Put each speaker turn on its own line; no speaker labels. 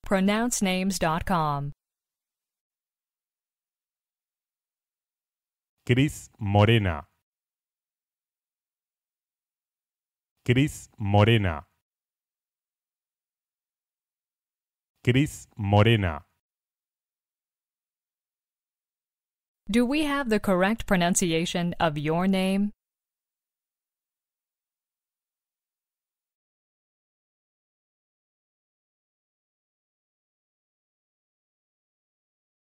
pronouncenames.com.
Cris Morena. Cris Morena. Cris Morena.
Do we have the correct pronunciation of your name?